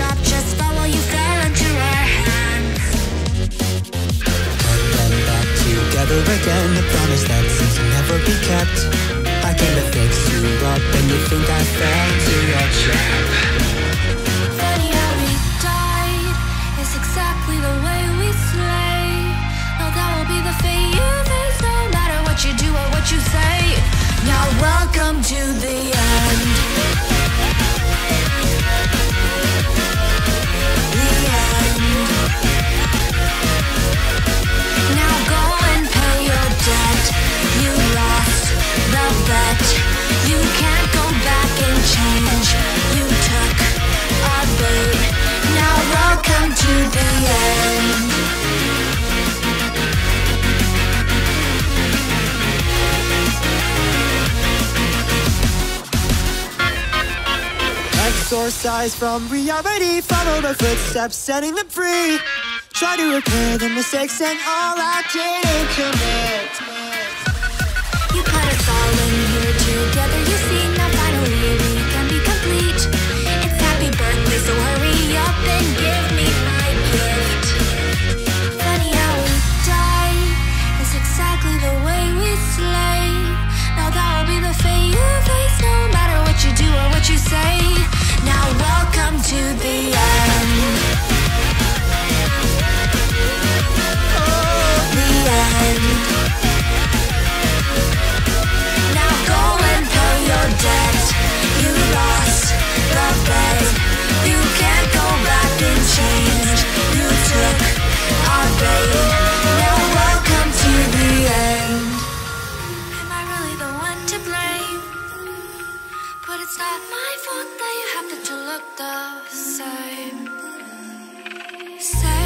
stop, just follow, you fell into our hands. And then back together again, a promise that seems to never be kept. I came to fix you up and you think I fell into your trap. Funny how we died is exactly the way we slay. Now that will be the fate you face, no matter what you do or what you say. Now welcome to the end. The end. Now go and pay your debt. You lost the bet. You can't go back and change. You took our bait. Now welcome to the end. Exorcised from reality, follow the footsteps, setting them free. Try to repair the mistakes and all I didn't commit. You put us all in here together, you see, now finally we can be complete. It's happy birthday, so hurry up and give me my gift. Funny how we die is exactly the way we slay. Now that will be the fate you face, no matter what you do or what you say. Now welcome to the end. The end. Now go and pay your debt. You lost the bet. You can't go back and change. You took our bait. Now welcome to the end. Am I really the one to blame? But it's not my fault that you happen to look the same.